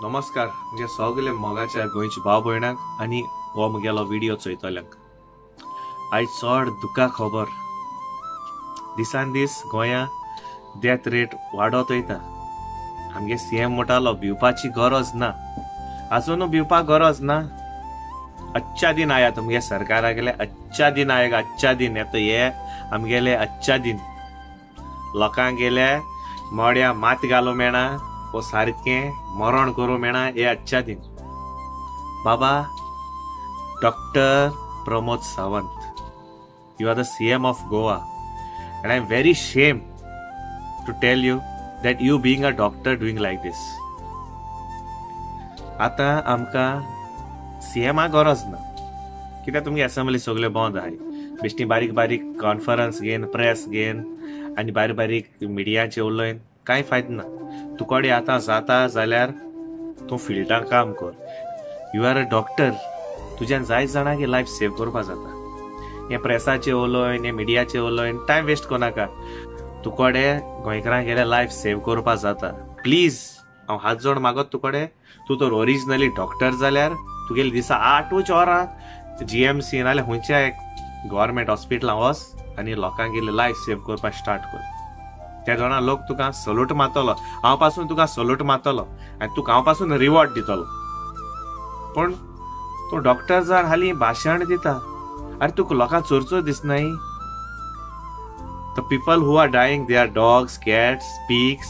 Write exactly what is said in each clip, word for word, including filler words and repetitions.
नमस्कार म्हणजे सगळे मोगाच्या गोंयच्या भाव भयणांक आनी हो मुगेलो व्हिडिओ चोयतल्यांक आयज चड दुखा खबर दिसान दीस गोंया डेथ रेट वाडत वयता। आमगे सीएम म्हणटालो भिवपाची गरज ना, आजून भिवपाक गरज ना। अच्छा दिन आया तुमगे सरकारा गेले अच्छा दिन आएगा, अच्छा दिन येता ये आमगेले अच्छा दिन। लोकांक गेले मोड्या मात घालो मेळना वो सारखे मरण करू मेळना ये अच्छा दिन। बाबा doctor Pramod Sawant, you are the CM of Goa and I am very ashamed to tell you that you being a doctor doing like this. आता आमका सीएमा गरज ना, कित्याक तुमगे असेंब्ली सगळे बंद आहाय। बेश्टी बारीक बारीक कॉन्फरन्स घेन, प्रेस घेन आनी बारीक बारीक मिडियाचे उलयन कांय फायदो ना। तुकोडे आतां जाता जाल्यार तूं फिल्डांत काम कर। यू आर अ डॉक्टर, तुज्यान जायत जाणांची लायफ सेव करपा जाता। हे प्रेसाचे उलयन, हे मिडियाचे उलयन टायम वेस्ट कोनाका। तुकोडे गोंयकारांक गेले लायफ सेव करपा जाता। प्लीज हांव हात जोड मागत तुकोडे, तूं तर ओरिजिनली डॉक्टर जाल्यार तुगेले दिसा आठूच वरां जीएमसी नाल्यार खंयच्या गव्हर्मेंट हॉस्पिटलां वच आनी लोकांक गेले लायफ सेव करपाक स्टार्ट कर। त्या जाणां लोक तुका सल्यूट मारतलो, हांव पासून तुका सल्यूट मारतलो आनी तुका हांव पासून रिवॉर्ड दितलो। पण तूं डॉक्टर जावन हालीं भाशण दिता, अरे तुका लोकांक चोरचो दिसनाय? The people who are dying they are dogs, cats, pigs,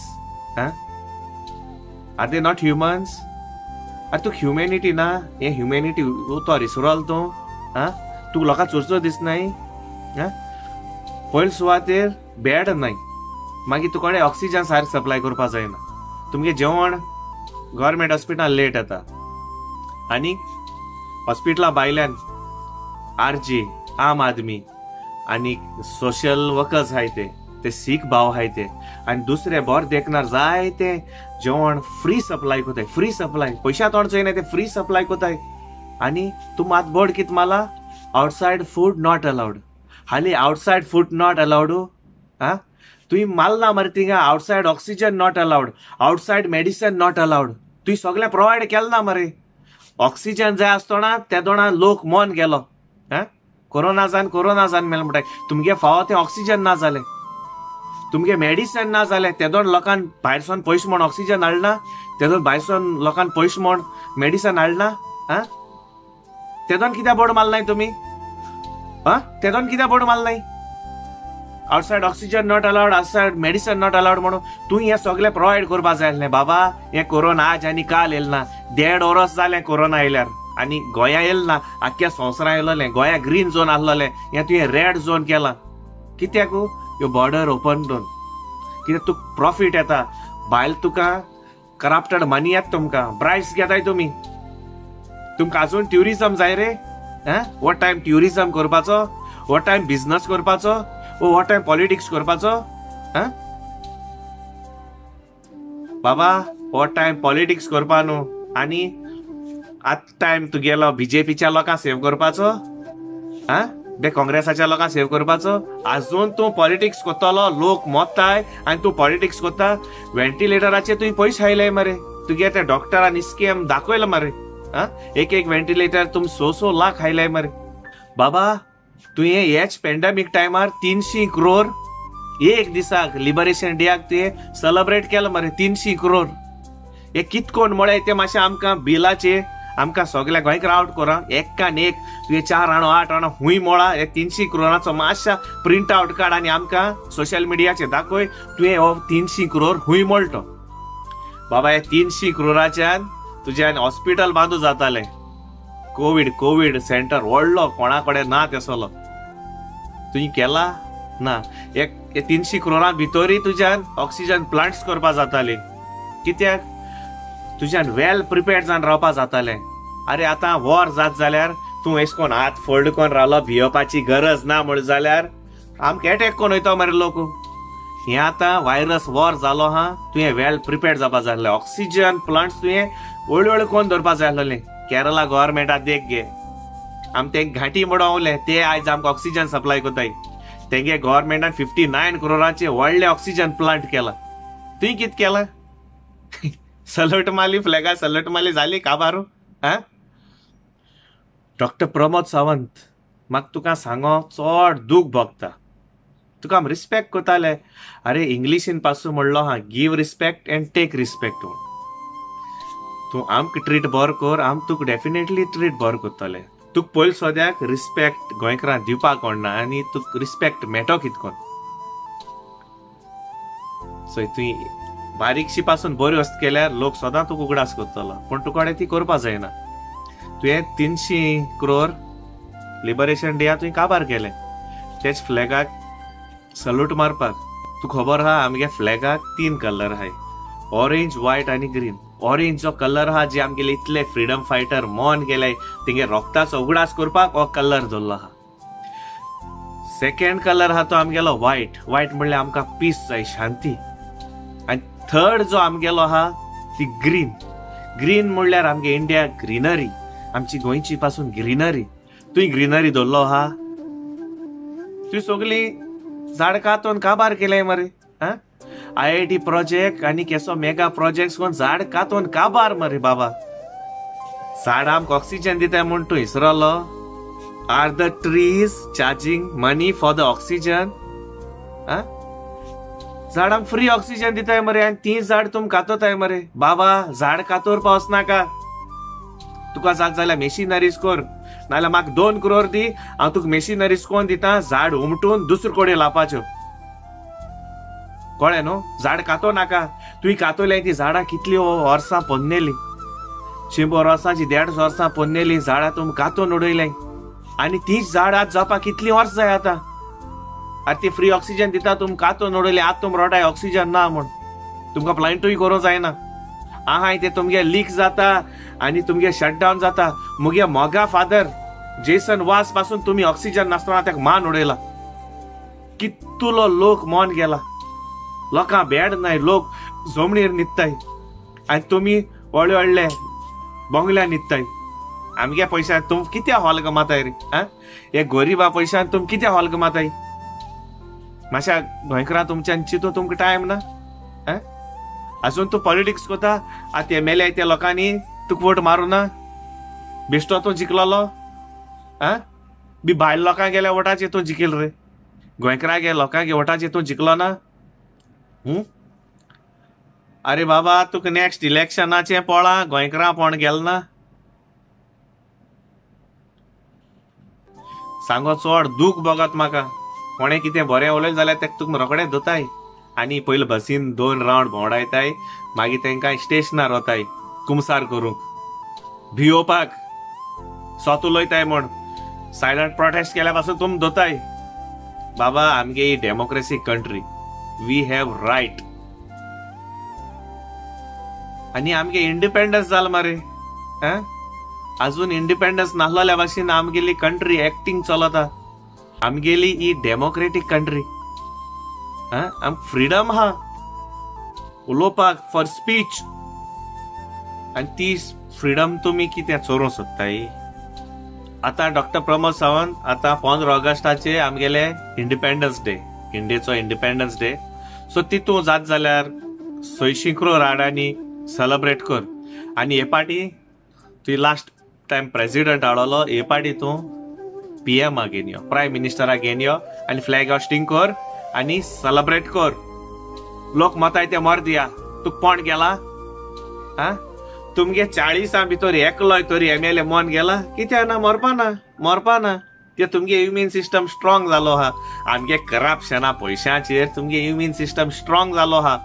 are they not humans? अरे तुका ह्युमॅनिटी ना? हे ह्युमॅनिटी तो रिसरोल तूं? तुका लोकांक चोरचो दिसनाय? पयले सुवातेर बेड नाय, मागीर तुकोडे ऑक्सिजन सारकें सप्लाय करपा जायना। तुमगे जेवण गव्हर्मेंट हॉस्पिटलान लेट येता आनी हॉस्पिटला भायल्यान आरजी, आम आदमी आनी सोशल वर्कर्स हाय ते ते सीख भाव हाय ते आनी दुसरे बोर देखणार जाय ते जेवण फ्री सप्लाय कोताय। फ्री सप्लाय पैशा तोडचोय ना, ते फ्री सप्लाय कोताय। आनी तूं मात बोर्ड कित माला? Outside food not allowed. हाली आउटसाइड फूड नॉट अलाउड? हा तुई मालना मरे थिंगा outside oxygen not allowed, outside medicine not allowed. तुई सगळे प्रोवाइड केल ना मरे। ऑक्सिजन जाय आसतना त्या दोना लोक मोन गेलो, कोरोना जान कोरोना जान मेल म्हणटाय। तुमगे फावो ते ऑक्सिजन ना जाले, तुमगे मेडिसिन ना जाले, ते दोन लोकांक भायरसून पयशे म्हण ऑक्सिजन हाडना, ते दोन भायरसून लोकांक पयशे म्हण मेडिसिन हाडना। ते दोन कित्याक बोर्ड मारनाय तुमी? हा ते दोन कित्याक बोर्ड मारनाय? Outside oxygen not allowed, outside medicine not allowed म्हणून तू हे सगळे प्रोवाइड करपा जाय आसलें। बाबा हे कोरोना आज आनी काल येल ना, देड वर्स जालें कोरोना येयल्यार आनी गोंया येल ना, आख्ख्या संवसारा येयलोलें। गोंया ग्रीन झोन आसलोलें, हे तुवें रेड झोन केला। कित्याक? ह्यो बॉर्डर ओपन करून कित्याक तुका प्रॉफिट येता, भायल तुका करप्टेड मनी येता, तुमकां ब्राइब्स घेताय तुमी। तुमकां आजून ट्युरिझम जाय रे? हो टायम ट्युरिझम करपाचो? हो टायम बिझनस करपाचो? हो टायम पॉलिटिक्स करपाचो? बाबा हो टायम पॉलिटिक्स करपा न्हू, आनी आत टायम तुगेलो बीजेपीच्या लोकांक सेव करपाचो, हा बे काँग्रेसाच्या लोकांक सेव करपाचो? आजून तूं पॉलिटिक्स कोत्तलो, लोक मोत्ताय आनी तूं पॉलिटिक्स कोत्ता। व्हेंटिलेटराचे तुवें पयशे हायले मरे, तुगे ते डॉक्टरांनी स्कॅम दाखयला मरे। एक एक व्हेंटिलेटर तुम स स लाख हायलाय मरे। बाबा तुवें हेच पॅन्डेमिक टायमार तीनशी करोड एक दिसाक लिबरेशन डेयाक तुवें सेलिब्रेट केला मरे। तीनशी करोड हे कितकोन म्हळ्यार ते मातशें आमकां बिलाचे आमकां सगळ्या गोंयकार आउट करा। एकान एक तुवें चार आणो आठ आणो हुंय मोळा हे तीनशी करोडाचो मातशा प्रिंट आउट काड आनी आमकां सोशल मिडियाचेर दाखय तुवें हो तीनशी करोड हुंय मोळटो। बाबा हे तीनशी करोडाच्यान तुज्यान हॉस्पिटल बांदू जातालें। कोविड कोविड सेंटर व्हडलो कोणा कडेन ना तेसलो तुवें केला ना। एक तीनशी करोडा भितरय तुज्यान ऑक्सिजन प्लांट्स करपा जाताले। कित्याक? तुज्यान वेल प्रिपेर्ड जावन रावपा जातालें। अरे आतां वॉर जात जाल्यार तूं एश कोन हात फोल्ड कोन रावलो, भियोवपाची गरज ना म्हण जाल्यार आमकां एटॅक कोन वयता मरे लोक। हे आतां व्हायरस वॉर जालो हा, तुवें वेल प्रिपेर्ड जावपा जाय आसलें। ऑक्सिजन प्लांट्स तुवें व्हडले व्हडले कोण दवरपा जाय आसलें। केरला गव्हर्मेंटाक देख गे, आम ते घाटी मोडवले ते आयज आमकां ऑक्सिजन सप्लाय कोताय। तेगे गव्हर्मेंटान फिफ्टी नायन करोडाचे व्हडले ऑक्सिजन प्लांट केला। तुवें कितें केला? सलट मारली फ्लॅगा सलट मारली जाली काबारू हा. डॉक्टर प्रमोद सावंत म्हाका तुका सांगो चड दूख भोगता. तुका आम रिस्पेक्ट कोताले. अरे इंग्लिशीन पासून म्हणलो हा give respect and take respect. तूं आमकां ट्रीट बर कर आम तुका डेफिनेटली ट्रीट बर करतले. तुका पयलीं सद्याक रिस्पेक्ट गोंयकारांक दिवपाक कोणना आनी तुका रिस्पेक्ट मेळटो कितकोन. सो तुवें बारीकशी पासून बरी वस्त केल्यार लोक सदां तुका उगडास करतलो. पूण तुका कडेन ती करपा जायना. तुवें तिनशी क्रोर लिबरेशन डेया तुवें काबार केलें. तेच फ्लॅगाक सल्यूट मारपाक. तुका खबर आहा आमगे फ्लॅगाक तीन कलर आहाय. ऑरेंज व्हायट आनी ग्रीन. ऑरेंज जो कलर आहा जे आमगेले इतले फ्रीडम फायटर मॉन गेले तेंगे रोगताचो उगडास करपाक हो कलर दवरलो आहा. सेकंड कलर आहा तो आमगेलो व्हायट. व्हायट म्हणल्यार आमकां पीस जाय शांती. आनी थर्ड जो आमगेलो आहा ती ग्रीन. ग्रीन म्हणल्यार आमगे इंडिया ग्रीनरी. आमची गोंयची पासून ग्रीनरी. तुवें ग्रीनरी दवरलो आहा. तुवें सगळी झाड कातोन काबार केले मरे. आय आय टी प्रोजेक्ट आनी केसो मेगा प्रोजेक्ट कोण झाड कातोन काबार मरे बाबा. झाड आमकां ऑक्सिजन दिताय म्हूण तूं इसरलो. Are the trees charging money for the oxygen. झाड आमकां फ्री ऑक्सिजन दिताय मरे आनी ती झाड तुम कातोताय मरे बाबा. झाड कातोर पावस नाका. तुका जात जाल्यार मेशिनरीज कर नाल्यार म्हाका दोन क्रोर दी हांव तुका मेशिनरीज कोण दिता झाड उमटून दुसरे कडेन लावपाच्यो. कळ्ळें न्हू. झाड कातो नाका. तुवें कातोले ती झाडां कितली वर्सां पोन्नेली. शंबर वर्सांची देडशे वर्सां पोन्नेली झाडां तुम कातोन उडयले आनी तीच झाड आज जावपाक कितली वर्स जाय आतां. आतां ती फ्री ऑक्सिजन दिता तुम कातोन उडयले. आतां तुम रोटाय ऑक्सिजन ना म्हूण तुमकां प्लांटूय करूं जायना. आहाय ते तुमगे लीक जाता आनी तुमगे शटडावन जाता. मुगे मोगा फादर जेसन वास पासून तुम्ही ऑक्सिजन नासतना ताका मान उडयला. कितलो लोक मौन गेला. लोकां बेड नाय. लोक जमणीर न्हिदताय आनी तुमी व्हडले व्हडले बंगल्यान न्हिदताय. आमगे पयशान तुम कित्या हॉल गमाताय रे. हे गरीबा पयशान तुम कित्या हॉल गमाताय. मातशा गोंयकारां तुमच्यान चिंतून तुमकां टायम ना. अजून तूं पॉलिटिक्स कोता. आतां एमएलए त्या लोकांनी तुका वोट मारूं ना. बेश्टो तूं जिखलोलो बी. भायल लोकांक गेल्या वोटाचेर तूं जिखील रे. गोंयकारां गे लोकांक वोटाचेर तूं जिखलो ना. अरे बाबा तुका नेक्स्ट इलेक्शनाचें पळा गोंयकारां पण गेल ना. सांगो चड दूख भोगत म्हाका. कोणें कितें बरें उलयलें जाल्यार तेका तुका रोखडें दोताय आनी पयलीं बसीन दोन रावंड भोंवडायताय. मागीर तांकां स्टेशनार वताय कुमसार करूंक भियोवपाक. सोत उलयताय म्हूण सायलंट प्रोटेस्ट केल्या पासून तुम दोताय. बाबा आमगे ही democracy country. We have right. आनी आमगे इंडिपेंडन्स जाल मरे. अजून इंडिपेंडन्स नासलोल्या भाशेन आमगेली कंट्री एक्टिंग चलता. आमगेली ही डेमोक्रेटीक कंट्री. आम फ्रीडम आहा उलोवपाक फॉर स्पीच आनी ती फ्रीडम तुमी कितें चोरूं सोदताय. आतां डॉक्टर प्रमोद सावंत आतां पंदरा ऑगस्टाचे आमगेले इंडिपेंडन्स डे. इंडियेचो इंडिपेंडन्स डे. सो तितू जात जाल्यार सयशीं क्रोर हाडांनी सेलिब्रेट कर. आनी हे पाटी तुवें लास्ट टायम प्रेसिडेंट हाडलो. हे पाटी तूं पीएमा घेवन यो प्रायम मिनिस्टराक घेवन यो आनी फ्लॅग होस्टिंग कर आनी सेलिब्रेट कर. लोक मताय ते मर दिया. तुका कोण गेला. तुमगे चाळीसां भितर एकलोय तरी एमएलए मोन गेला. कित्याक ना मरपा ना मरपा ना. ते तुमगे इम्युन सिस्टम स्ट्रॉंग जालो आहा. आमगे करप्शना पयशांचेर तुमगे इम्युन सिस्टम स्ट्रॉंग जालो आहा.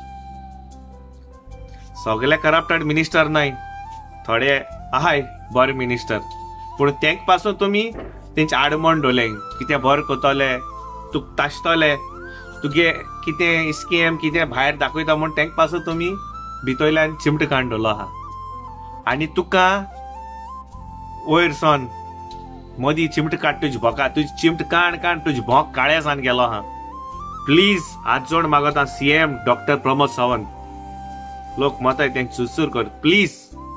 सगळे करप्टेड मिनिस्टर नाय. थोडे आहाय बरे मिनिस्टर पूण तेंक पासून तुमी तेंचे आडमण दवरले. कितें बरें कोतले तुका ताशतले. तुगे कितें स्कीम कितें भायर दाखयता म्हूण तेंक पासून तुमी भितरल्यान चिमट काडून दवरलो आहा. आनी तुका वयर सोन मोदी चिमट काड तुजी भोका. तुजी चिमट काण काण तुजी भोंक काळ्या सान गेलो आहा. प्लीज हात जोड मागता सीएम डॉक्टर प्रमोद सावंत. लोक मताय तेंक सुसूर कर प्लीज.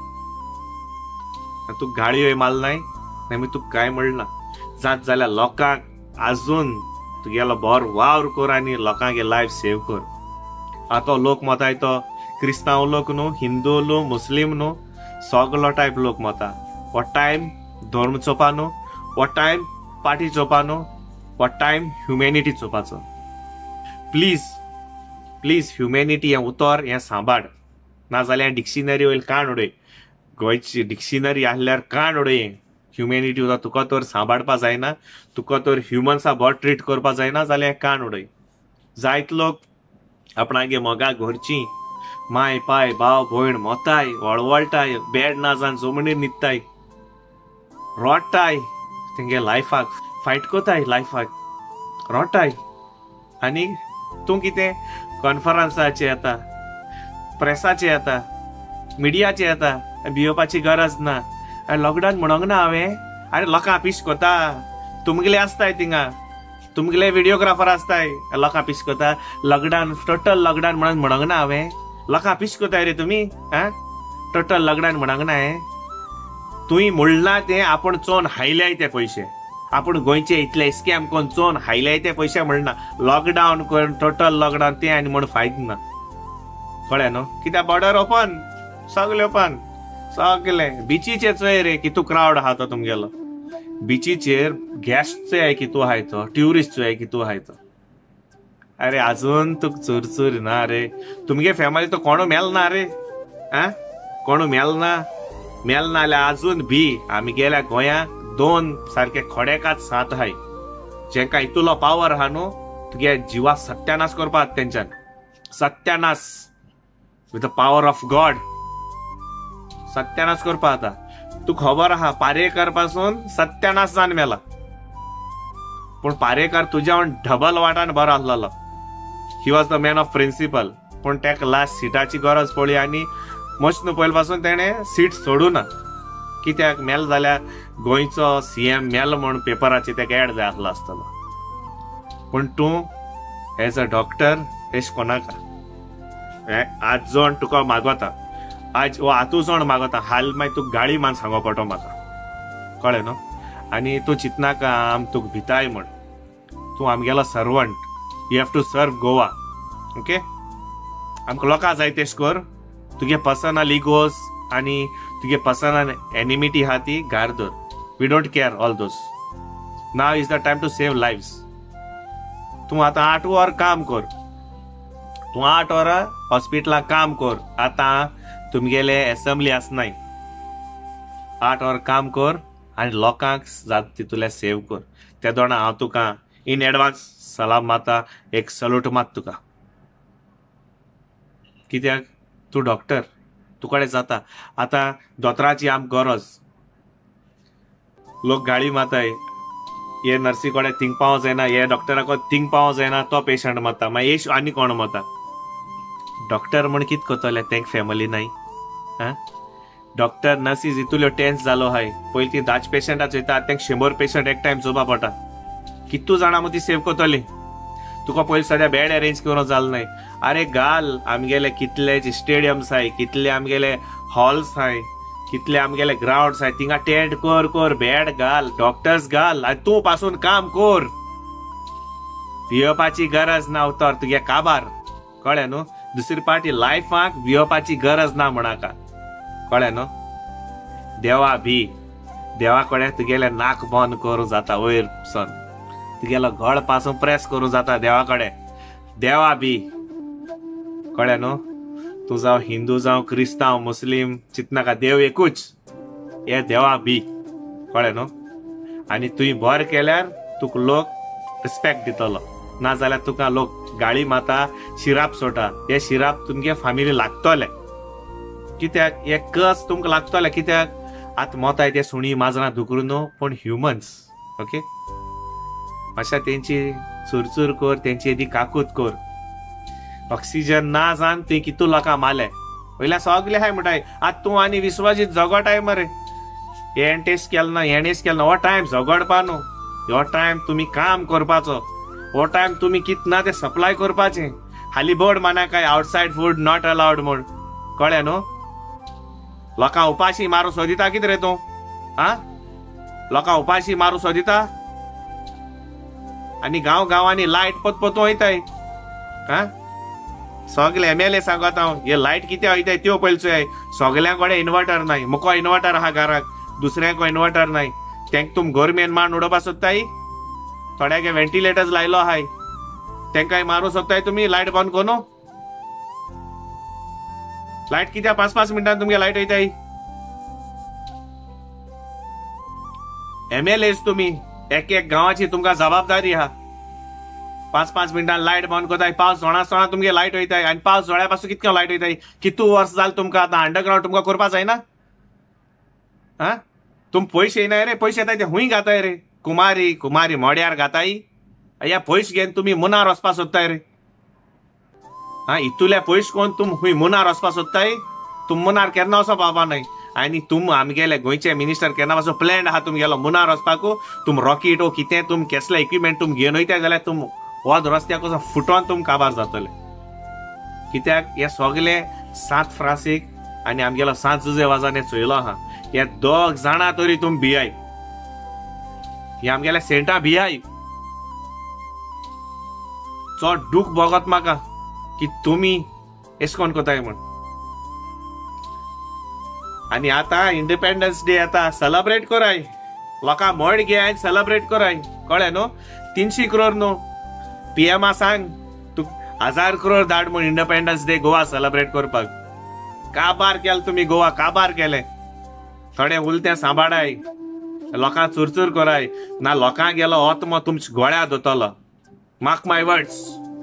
तू गाडयो माल नाय नाय तुका काय म्हणना. जात जाल्यार लोकांक आजून तुगेलो बरो वावर कर आनी लोकांगे लायफ सेव कर. आतां लोक मताय तो क्रिस्तांव लोक न्हू, हिंदू न्हू, मुस्लिम न्हू, सगलो टायप लोक मता. हो टायम धर्म चोवपा न्हू, हो टायम पार्टी चोवपा न्हू, हो टायम ह्युमॅनिटी चोवपाचो. प्लीज प्लीज ह्युमॅनिटी हें उतर हें सांबाळ, नाजाल्यार डिक्शनरी वयली काण उडय. गोंयची डिक्शनरी आहल्यार काण उडय. ह्युमॅनिटी उतर तुका तर सांबाळपा जायना, तुका तर ह्युमन्सा बरो ट्रीट करपा जायना जाल्यार काण उडय. जायत लोक आपणागे मोगा घरची माय पाय भाव भयण मोताय, वळवळटाय, बेड ना जावन जमणीर न्हिदताय, रोडटाय, तेंगे लायफाक फायट कोताय, लायफाक रोडटाय. आनी तूं कितें कॉन्फरन्साचे येता, प्रेसाचे येता, मिडियाचे येता, भिवपाची गरज ना. लॉकडावन म्हणोंक ना हांवें, अरे लोकां पिश कोता, तुमगेले आसताय थिंगा, तुमगेले व्हिडिओग्राफर आसताय, लोकां पिश कोता. लॉकडावन टोटल लॉकडावन म्हणून म्हणोंक ना हांवें, लोकां पिश कोताय रे तुमी. आ टोटल लॉकडावन म्हणोंक ना हांवें. तुवें म्हणला तें आपूण चोवन हायल्याय ते पयशे, आपूण गोंयचे इतले स्कॅम कोन्न चोवन हायल्याय ते पयशे म्हणना. लॉकडावन करून टोटल लॉकडावन तें आनी म्हण फायदो ना. कळ्ळें न्हू. कित्याक बॉर्डर ओपन, सगळे ओपन, सगळे. बिचीचेर चोय रे कितू क्रावड आहा तो तुमगेलो. बिचीचेर गेस्ट चोय कितू आहाय तो, ट्युरिस्ट चोय कितू आहाय तो. अरे आजून तुक चोर चोर ना रे. तुमगे फॅमिली तो कोणू मेल ना रे. आ कोणू मेल ना, मेल ना जाल्यार आजून भी आमी गेल्या गोंयांक दोन सारखे खोडेकात सात आहाय, जेंकां इतुलो पावर आहा न्हू, तुगे जिवा सत्यानाश करपाक तेंच्यान. सत्यानाश with the power of God सत्यानाश करपा आता. तू खबर आहा पारेकर पासून सत्यानाश जावन मेला, पूण पारेकर तुज्या वांगडा डबल वाटान बरो आसलेलो. He was the man of principle. पूण तेका लास्ट सिटाची गरज पडली आनी मस्त पयले पासून तेणें सीट सोडूना. कित्याक मेल जाल्यार गोंयचो सीएम मेल म्हूण पेपराचेर तेका एड जाय आसलो आसतलो. पूण तूं एज अ डॉक्टर एश कोनाका. आज जोण तुका मागोता, आज वो आतू जोण मागोता, हाल मागीर तुका गाळी मान सांगो पडटो म्हाका. कळ्ळें न्हू. आनी तूं चिंतनाका आम तुका भिताय म्हण. तूं आमगेलो servant. You have to serve Goa. Okay. आमकां लोकां जाय तेश कर. तुगे पर्सनल इगोज आनी तुगे पर्सनल एनिमिटी आहा ती गार दवर. We don't care all those. Now is the time to save lives. तूं आतां आठ वर काम कर. तूं आठ वरां हॉस्पिटलाक काम कर. आतां तुमगेले असेंब्ली आसनाय. आठ वर काम कर आनी लोकांक जाता तितूले सेव कर. त्या दोना हांव तुका इन एडवान्स सलाम माता, एक सल्यूट मात तुका. कित्याक तूं डॉक्टर, तुकडे जाता. आतां दोतोराची आमकां गरज. लोक गाळी माताय, हे नर्सी कडेन थिंग पावो जायना, हे डॉक्टरा कडेन थिंग पावो जायना, तो पेशंट माता. मागीर एश आनी कोण माता. डॉक्टर म्हण कित कोतले, तेंक फॅमिली नाय. हा डॉक्टर नर्सीज इतुल्यो टेन्स जालो हाय. पयलीं ती दाच पेशंटां चोयता, तेंक शंबर पेशंट एक टायम चोवपा पडटा. कितू जाणां मग ती सेव कोतली. तुका पयलीं सद्या बेड अरेंज करूं जालें नाय. अरे घाल, आमगेले कितले स्टेडियम्स हाय, कितले आमगेले हॉल्स हाय, कितले आमगेले ग्राउंड्स हाय, थिंगा टेंट कर कर, बेड घाल, डॉक्टर्स घाल आनी तूं पासून काम कर. भिवपाची गरज ना उतर तुगे काबार. कळ्ळें न्हू. दुसरी पार्टी लायफाक भिवपाची गरज ना म्हणाका. कळ्ळें न्हू. देवा भी, देवा कडेन तुगेले नाक बंद करूं जाता वयर पसून. तुगेलो घड पासून प्रेस करूं जाता देवा कडेन. देवा भी. कळ्ळें न्हू. तूं जावं हिंदू जावं क्रिस्तांव मुस्लीम चिंतनाका, देव एकूच. हे देवा भी. कळ्ळें न्हू. आनी तुवें बरें केल्यार तुका लोक रिस्पेक्ट दितलो, नाजाल्यार तुका लोक गाळी माता, शिराप सोटा. हे शिराप तुमगे फॅमिली लागतले. कित्याक हे कस तुमकां लागतले. कित्याक आतां मोताय ते सुणी माजरां दुकरू न्हू, पूण ह्युमन्स. ओके. अशा तेंची चुरचूर कर, तेंची येदी काकूत कर. ऑक्सिजन ना जावन ते कितू लोकां माले. वयल्या सगळे हाय म्हणटाय. आतां तूं आनी विश्वजीत झगडटाय मरे. हें टेस्ट केलो ना, हें टेस्ट केलो ना. हो टायम झगडपा न्हू. हो टायम तुमी काम करपाचो. हो टायम तुमी कित ना ते सप्लाय करपाचें. हाली बोर्ड माना काय आउटसायड फूड नॉट अलाउड म्हूण. कळ्ळें न्हू. लोकां उपाशी मारूं सोदिता कितें रे तूं. आ लोकां उपाशी मारूं सोदिता. आनी गांव गांवांनी लायट पोत पोतू वयताय. हा सगळे एम एल ए सांगत हांव हे लायट कितें वयताय त्यो पयलचोय. सगल्यांकडे इन्वर्टर नाही, मुको इन्वर्टर आहा घराक, दुसऱ्यांक इन्वर्टर नाही. तेंक तुम गव्हर्मेंट मान उडोवपा सोदताय. थोड्याक व्हेंटिलेटर्स लायलो आहाय, तेंकाय मारू सोदताय तुम्ही लायट बंद करून. लायट कित्या पाच पाच मिनिटांनी तुमगे लायट वयताय. एम एल एस तुम्ही, एक एक गावाची तुमकां जबाबदारी आहा. पाच पाच मिनिटांनी लायट बंद करताय. पावस झोणा आसतना तुमगे लायट वयताय आनी पावस झोळ्या पासून कितके लायट वयताय. कितू वर्स जालें तुमकां आतां अंडरग्राउंड तुमकां करपा जायना. हा तुम पयशे येनाय रे, पयशे येताय ते हुंय घाताय रे. कुमारी कुमारी मोड्यार घाताय. या पयशे घेवन तुमी मुनार वचपा सोदताय रे. हा इतुल्या पयशे कोण तुम हुंय मुनार वचपा सोदताय. तुम मुनार केन्ना वचप पावपा नाय. आनी तुम आमगेले गोंयचे मिनिस्टर केन्ना पासून प्लॅन आहा तुमगेलो मुनार वचपाकू. तुम रॉकेट ओ कितें तुम कसले इक्विपमेंट तुम घेवन वयताय जाल्यार तुम वोद रस्त्याक वचून फुटोन तुम काबार जातले. कित्याक हे सगळे सात फ्रांसीक आनी आमगेलो सात जुजे वाजाने चोयलो आहा. हे दोग जाणां तरी तुम भियाय. हे आमगेले सेंटा भियाय. चड दूख भोगत म्हाका की तुमी एश कोन कोताय म्हण. आनी आतां इंडिपेंडन्स डे येता, सेलिब्रेट कोराय. लोकां मोड घे आनी सेलिब्रेट कोराय. कळ्ळें न्हू. तिनशी करोड न्हू. पीएमा सांग तू हजार करोड धाड म्हण इंडिपेंडन्स डे गोवा सेलिब्रेट करपाक. काबार केले तुमी गोवा, काबार केले. थोडे उलते सांबाळाय, लोकां चुरचूर कोराय ना. लोकांक गेलो आत्मो तुमच्या गोळ्या दोतलो. मार्क माय वर्ड्स.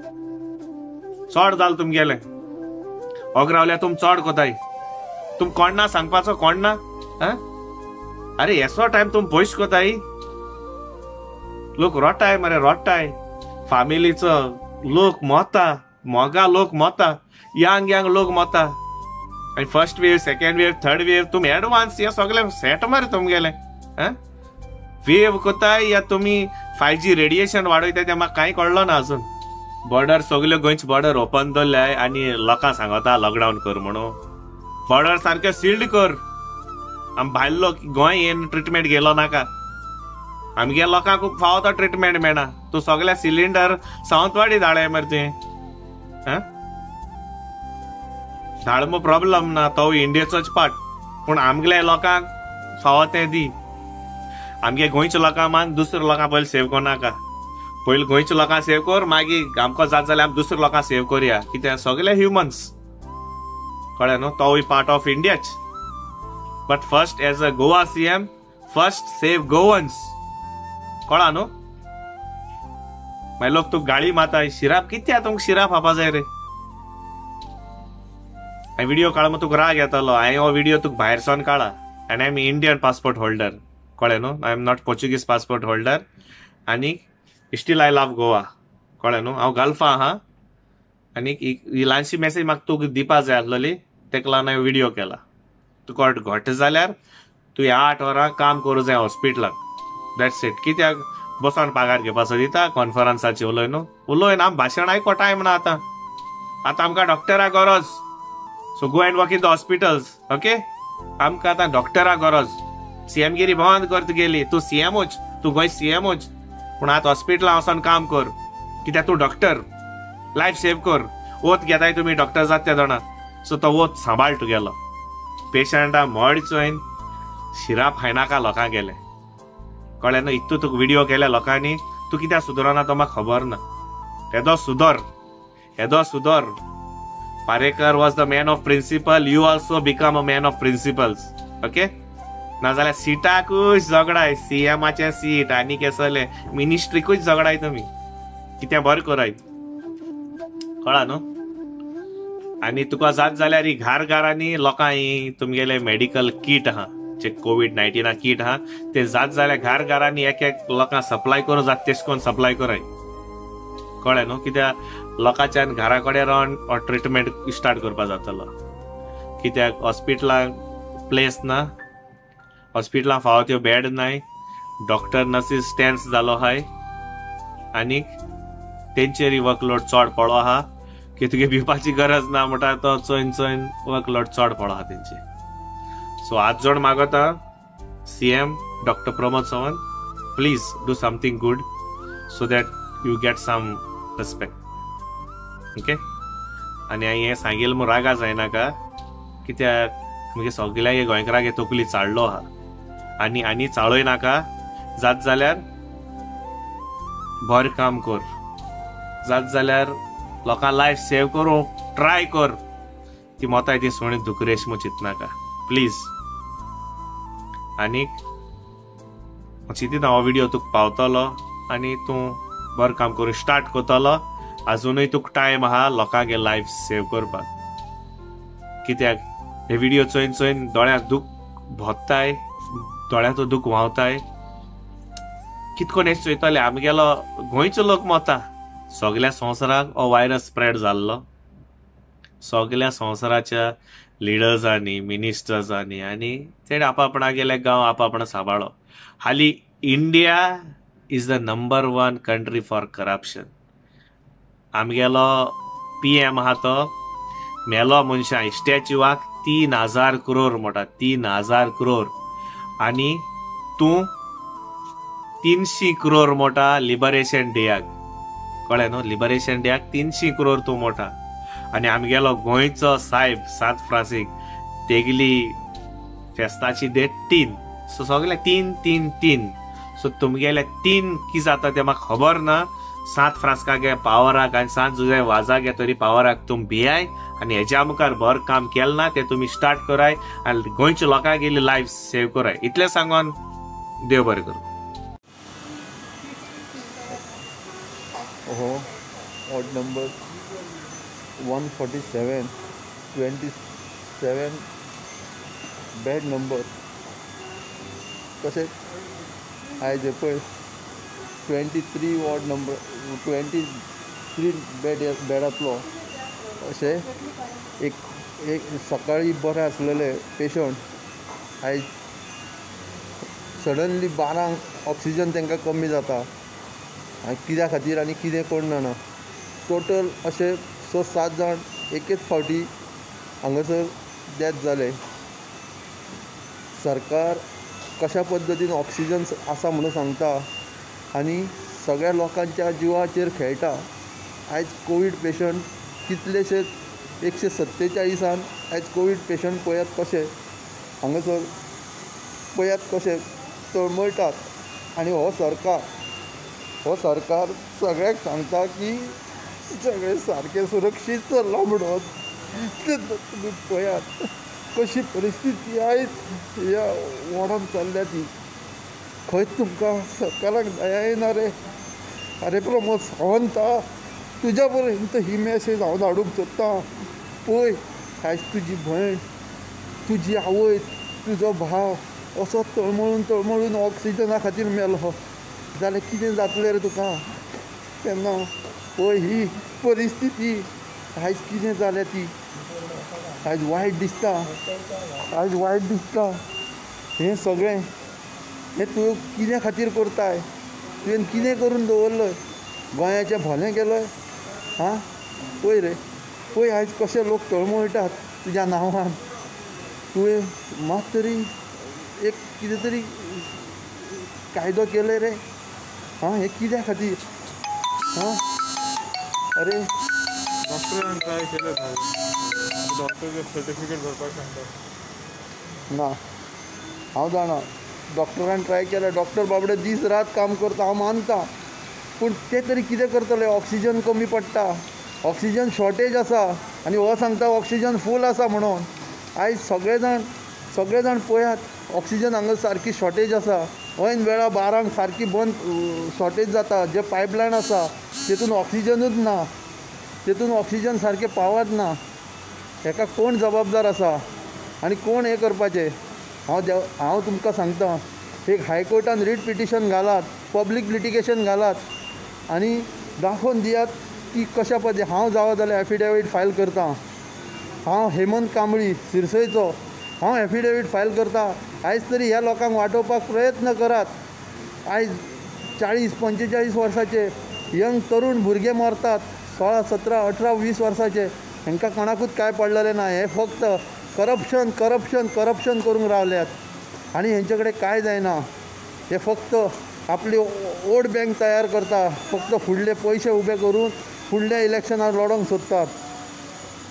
चड जाल तुमगेले. ओगरावल्या तुम चड कोताय. तुम कोणना सांगपाचो कोणना. अरे येसो टायम तुम पयस कोताय. लोक रोटाय मरे रोटाय. फॅमिलीचो लोक मोता, मोगा लोक मोता, यंग यंग लोक मोता. आनी first wave, second wave, third wave तुम एडवान्स हे सगळे सेट मरे तुमगेले. वेव कोताय या तुम्ही फायव जी रेडिएशन वाडयताय ते म्हाका कांय कळलो ना अजून. बॉर्डर सगल्यो गोंयचे बॉर्डर ओपन दवरल्याय आनी लोकांक सांगता लॉकडावन कर म्हणून. बॉर्डर सारके सील्ड कर. आम भायलो गोंय येन ट्रिटमेंट गेलो नाका. आमगे लोकांक खूब फावो तो ट्रिटमेंट मेळना. तूं सगळे सिलिंडर सावंतवाडी धाडय मरे तुवें. धाडमो प्रॉब्लम ना, तो इंडियेचोच पार्ट. पूण आमगेल्या लोकांक फावो तें दी. आमगे गोंयच्या लोकांक मान दुसऱ्या लोकांक पयलीं सेव करनाका. पयलीं गोंयच्या लोकांक सेव कर, मागीर आमकां जात जाल्यार आमी दुसऱ्या लोकांक सेव करया. कित्याक सगळे ह्युमन्स. कळ्ळें न्हू. तोय पार्ट ऑफ इंडियाच. But first as a Goa CM, first save Goans. कळ्ळा न्हू. मागीर लोक तुका गाळी माताय. शिराप कित्या तुमकां शिराप खावपा जाय रे. हांवें व्हिडिओ काळ तुका राग येतालो. हांवें हो व्हिडिओ तुका भायर सावन काळा. आनी I am Indian passport holder. कळ्ळें न्हू. I am not Portuguese passport holder. आनी स्टील आय लव गोवा. कळ्ळें न्हू. हांव गल्फा आहा. आनी ही ल्हानशी मेसेज म्हाका तुका दिवपा जाय आसलोली, तेका लागून हांवें व्हिडिओ केला. तुका घट जाल्यार तुवें आठ वरां काम करूं जाय हॉस्पिटलाक. That's it. कित्याक बसोन पागार घेवपाचो दिता. कॉन्फरन्साची उलय न्हू. उलय ना. भाशण आयको टायम ना आतां. आतां आमकां डॉक्टरा गरज. So go and work in the hospitals. Okay. आमकां आतां डॉक्टरा गरज. सीएमगिरी बंद कर तुगेली. तूं सीएमूच, तूं गोंय सीएमूच. पूण आतां हॉस्पिटलां वचोन काम कर. कित्याक तूं डॉक्टर. लायफ सेव कर. ओत घेताय तुमी डॉक्टर जात त्या जाणा. सो तो ओत सांबाळ तुगेलो. पेशंटा मोड चोयन शिराप खायनाका लोकांक गेले. कळ्ळें न्हू. इतू तुका व्हिडिओ केले लोकांनी. तूं कित्याक सुदरना तो म्हाका खबर ना. येदो सुदर. येदो सुदर. Parekar was the man of principle. You also become a man of principles. Okay. नाजाल्यार सिटाकूच झगडाय. सीएमाचे सीट आनी केसले मिनिस्ट्रीकूच झगडाय तुमी. कित्याक बरें कराय. कळ्ळा न्हू. आनी तुका जात जाल्यार ही घार घारांनी लोकां ही तुमगेले मेडिकल किट आहा, जे कोविड नायन्टीना किट आहा, ते जात जाल्यार घार घारांनी एक एक लोकांक सप्लाय करूं जाता तेश कोन्न सप्लाय कराय. कळ्ळें न्हू. कित्याक लोकांच्यान घरा कडेन रावन हो ट्रिटमेंट स्टार्ट करपा जातलो. कित्याक हॉस्पिटलांक प्लेस ना. हॉस्पिटलांत फावो त्यो बेड नाय. डॉक्टर नर्सीस स्टँड्स जालो आहाय. आनीक तेंचेरी वर्कलोड चड पडलो आहा. की तुगे भिवपाची गरज ना म्हणटा तो चोयन चोयन वर्कलोड चड पडलो आहा तेंचे. सो हात जोड मागता CM doctor Pramod Sawant, please do something good so that you get some respect. Okay. आनी हांवें हें सांगिल्लें म्हूण रागा जायनाका, कित्याक म्हगे सगळ्या हे गोंयकाराक हे तकली चाळ्ळो आहा आनी आनी चाळोय नाका. जात जाल्यार बरें काम कर, जात जाल्यार लोकां लायफ सेव करूंक ट्राय कर. ती मोताय ती सोणी दुकरेश म्हूण चिंतनाका प्लीज. आनीक चिंतीत हो व्हिडिओ तुका पावतलो आनी तूं बरें काम करून स्टार्ट करतलो. अजुनूय तुका टायम आहा लोकांक हे लायफ सेव करपाक. कित्याक हे व्हिडिओ चोयन चोयन दोळ्यांत दूख भोत्ताय, दोळ्यांत दूख व्हांवताय. कितकोन हे चोयतले आमगेलो गोंयचो लोक मोता. सगळ्या संवसाराक हो व्हायरस स्प्रेड जाल्लो. सगळ्या संवसाराच्या लिडर्सांनी, मिनिस्टर्सांनी आनी तेणे आपापणा गेले गांव आपापणा सांबाळ्ळो. हाली India is the number one country for corruption. आमगेलो पी एम आहा तो मेलो मनशां स्टॅच्यूवाक तीन हजार करोड मोटा, तीन हजार करोड. आनी तूं तिनशी करोड मोटा लिबरेशन डेयाक. कळ्ळें न्हू, लिबरेशन डेयाक तिनशी करोड तूं मोटा. आनी आमगेलो गोंयचो साहेब सात फ्रांसीक तेगली फेस्ताची डेट तीन. सो सगळे तीन तीन तीन. सो तुमगेले तीन कितें जाता तें म्हाका खबर ना. सात फ्रांसकागे पावराक आनी सात जुजे वाजागे तरी पावराक तुम भियाय आनी हेज्या मुखार बरें काम केलें ना तें तुमी स्टार्ट कराय आनी गोंयच्या लोकांक गेली लायफ सेव कराय. इतलें सांगून देव बरें करूं. हो ward number one forty seven twenty seven bed number. तशेंच आयज पळय twenty three ward number twenty three bed बेडांतलो अशें एक एक सकाळी बरें आसलेले पेशंट आयज सडनली बारांक ऑक्सिजन तांकां कमी जाता. आनी कित्या खातीर आनी कितें कोण जाणा. टोटल अशे स सात जाण एकेच फावटी हांगासर डेथ जाले. सरकार कशा पद्दतीन ऑक्सिजन आसा म्हणून सांगता आनी सगळ्या लोकांच्या जिवाचेर खेळटा. आयज कोवीड पेशंट कितलेशेच एकशे सत्तेचाळीसान आयज कोवीड पेशंट पळयात कशे हांगासर पळयात कशे तळमळटात. आनी हो सरकार हो सरकार सगळ्याक सांगता की सगळे सारके सुरक्षीत चल्ला म्हणून. तुमी पळयात कशी परिस्थिती आयज ह्या वॉर्डान चल्ल्या ती. खंय तुमकां सरकाराक दया येना रे. अरे प्रमोद सावंता, तुज्या पर्यंत ही मॅसेज हांव धाडूंक सोदतां. पळय आयज तुजी भयण, तुजी आवय, तुजो भाव असो तळमळून तळमळून ऑक्सिजना खातीर मेलो जाल्यार कितें जातलें रे तुका तेन्ना. पळय ही परिस्थिती आयज कितें जाल्या ती. आयज वायट दिसता, आयज वायट दिसता. हें सगळें हें तूं कितें खातीर करताय. तुवें कितें करून दवरलय. गोंयाचें भलें केलय. हां पळय रे, पळय आयज कशे लोक तळमळटात तुज्या नांवान. तुवें मात तरी एक कितें तरी कायदो केले रे. हां हें कित्या खातीर. हां अरे डॉक्टरान ट्राय केले डॉक्टरचे सर्टिफिकेट करपाक सांगता. ना हांव जाणा डॉक्टरान ट्राय केलें. डॉक्टर बाबडे दीस रात काम करता हांव मानता. पूण ते तरी कितें करतले. ऑक्सिजन कमी पडटा, ऑक्सिजन शॉर्टेज आसा आनी हो सांगता ऑक्सिजन फूल आसा म्हणून. आयज सगळे जाण सगळे जाण पळयात ऑक्सिजन हांगा सारकी शॉर्टेज आसा. ऐन वेळा बारांक सारकी बंद शॉर्टेज जाता. जे पायपलायन आसा तेतून ऑक्सिजनूच ना, तेतून ऑक्सिजन सारकें पावत ना. हेका कोण जबाबदार आसा आनी कोण हें करपाचें. हांव देव हांव तुमकां सांगता एक हायकोर्टान रीट पिटिशन घालात, पब्लीक लिटिगेशन घालात आनी दाखोवन दियात की कशा पद्दतीन. हांव जावं जाल्यार एफिडेवीट फायल करतां. हांव हेमंत कांबळी सिरसयचो हांव एफिडेवीट फायल करतां. आयज तरी ह्या लोकांक वाटोवपाक प्रयत्न करात. आयज चाळीस पंचेचाळीस वर्साचे यंग तरूण भुरगे मरतात. सोळा सतरा अठरा वीस वर्साचे. हांकां कोणाकूच कांय पडलेलें ना. हे फक्त करप्शन करप्शन करप्शन करूंक रावल्यात आनी हेंचे कडेन कांय जायना. हे फक्त आपली वोट बँक तयार करता. फक्त फुडले पयशे उबे करून फुडल्या इलेक्शनार लडोंक सोदतात.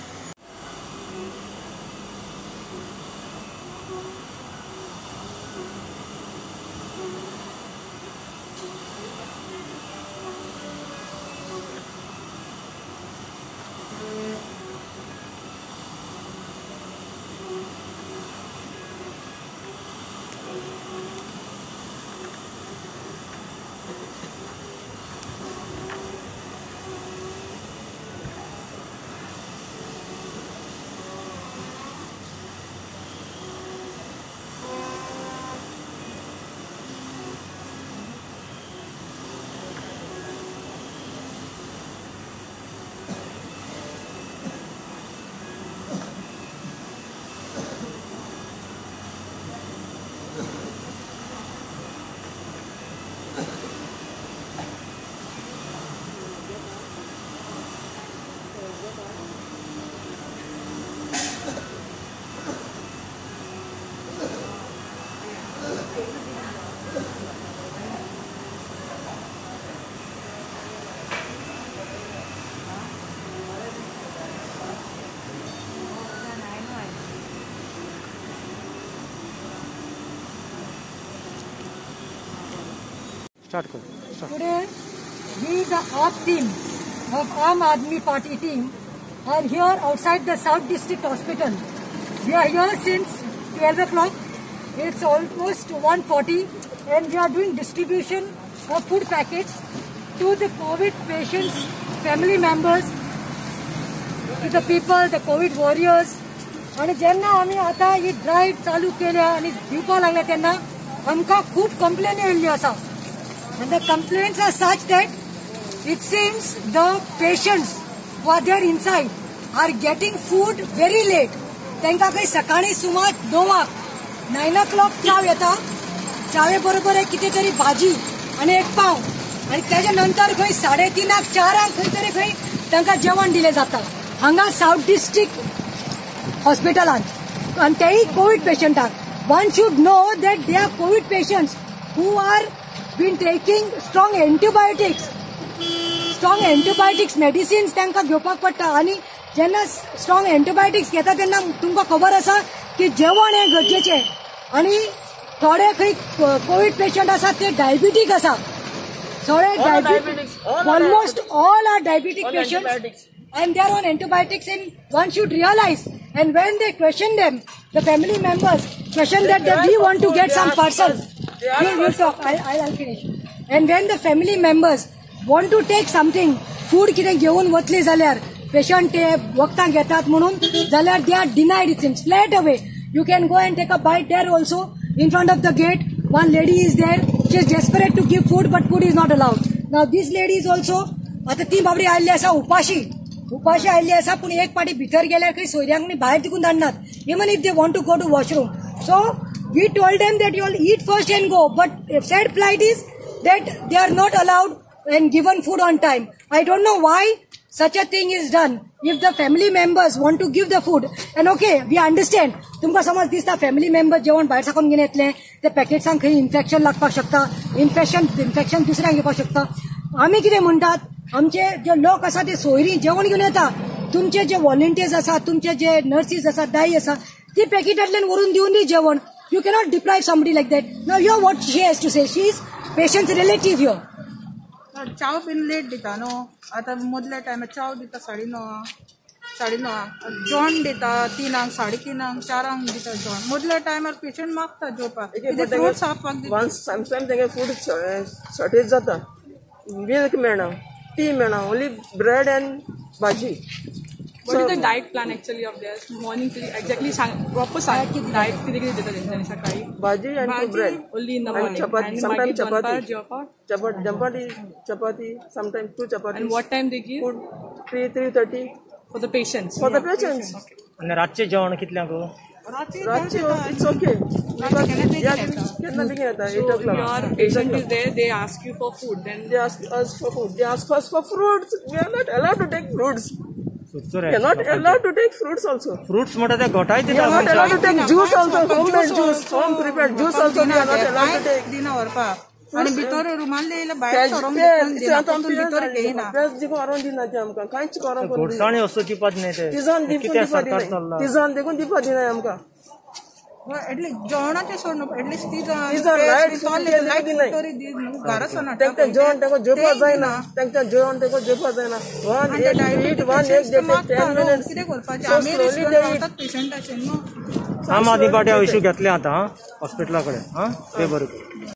Today, we, the A A P team of Aam Aadmi Party team, are here outside the South District Hospital. We are here since twelve o'clock. It's almost one forty, and we are doing distribution of food packets to the COVID patients, family members, to the people, the COVID warriors. आणि जेन्ना आमी आता ही drive चालू केल्या आणि दिवपाक लागल्या तेन्ना आमकां खूब कंप्लेनी येयल्ली आसा. And the complaints are such that it seems the patients who are there inside are getting food very late. तांकां खंय सकाळी सुमार णवाक नाइन ओ क्लॉक चाव येता. चावे बरोबर एक कितें तरी भाजी आनी एक पाव आनी तेच्या नंतर खंय साडे तिनाक चारांक खंय तरी खंय तांकां जेवण दिलें जाता हांगा साउथ डिस्ट्रिक्ट हॉस्पिटलांत आनी तेय कोविड पेशंटाक. One should know that they are COVID patients who are been taking strong antibiotics, strong antibiotics medicines तांकां घेवपाक पडटा. आनी जेन्ना स्ट्रॉंग एंटीबायोटिक्स घेता तेन्ना तुमकां खबर आसा की जेवण हें गरजेचें. आनी थोडे खंय कोविड पेशंट आसा ते डायबिटीक आसा. थोडे diabetic almost all are diabetic patients and they are on antibiotics, and one should realize, and when they question them, the family members question that they, we want to get some parcel. We'll, we'll talk, I'll, I'll finish. And when the family members want to take something, food कितें घेवन वतले जाल्यार patient ते वखदां घेतात म्हणून जाल्यार they are denied, it seems, flat away. You can go and take a bite there also. In front of the gate, one lady is there. She is desperate to give food, but food is not allowed. Now this lady is also, आता ती बाबडी आयल्ली आसा उपाशी. उपाशी आयल्ली आसा पूण एक पाटी भितर गेल्यार खंय सोयऱ्यांक भायर तिकून धाडनात. Even if they want to go to washroom. So we told them that you all eat first and go. But said plight is that they are not allowed and given food on time. I don't know why such a thing is done. If the family members want to give the food, and okay, we understand. तुमकां समज दिसता family members जेवण भायर साकून घेवन येतले, ते पॅकेट्सांक खंय इन्फेक्शन लागपाक शकता, इन्फेक्शन इन्फेक्शन दुसऱ्यांक येवपाक शकता. आमी कितें म्हणटात, आमचे जे लोक आसा ते सोयरी जेवण घेवन येता. तुमचे जे व्हॉलंटियर्स आसा, तुमचे जे नर्सीस आसा, दाई आसा, ती पॅकेटांतल्यान व्हरून दिवन दी जेवण. You cannot deprive somebody like that. Now you what she has to say. She is patient's relative here. चाव बीन लेट दिता न्हू. आतां मदल्या टायमार चाव दिता साडे णवां साडे णवांक. जेवण दिता तिनांक साडे तिनांक चारांक दिता जेवण. मदल्या टायमार पेशंट मागता जेवपाक. फ्रुट्स हाडपाक दिता. समटायम तेंगे फूड शॉर्टेज जाता. मिल्क मेळना, टी मेळना, ओन्ली ब्रेड एंड भाजी. What is the diet plan actually of theirs? Morning to exactly proper diet किती किती देतात त्यांनी सकाळी? भाजी and bread. Only in the morning. Chapati, sometimes chapati. Chapati, chapati, chapati, sometimes two chapatis. And what time they give? Food three three thirty. For the patients. For the patients. आणि रातचे जेवण कितल्यांक? रातचे it's okay. केन्ना बेगीन येता eight o'clock. Your patient is there, they ask you for food, then they ask us for food. They ask us for fruits. We are not allowed to take fruits. We are not allowed to take fruits also. Fruits म्हणटा ते घोटाय We are not allowed to take juice also. Homemade juice, home prepared juice also we are not allowed to take. दिना व्हरपाक. आनी भितर रुमाल येयला भायर सरोंक दिना. तातूंत भितर घेयना. पेज दिको व्हरोन दिना ते आमकां. कांयच करूंक दिना. घोटसाणी वस्तू दिवपाक न्ही ते. तिजान दिवपाक दिना. तिजान देखून दिवपाक दिनाय आमकां. एटलीस्ट जेवणाचें सोड न्हू. एटलीस्ट तिजान तिजान लायट दिनाय. घरा सोना. तांकां जेवण तांकां जेवपाक जायना. तांकां जेवण तांकां जेवपाक जायना. वन एक वन एक देते ten minutes. कितें करपाचें आमी रिस्क रावतात पेशंटाचेर न्हू. आम आदमी पार्टी हो इश्यू घेतले आतां हॉस्पिटला कडेन. हां ते बरें.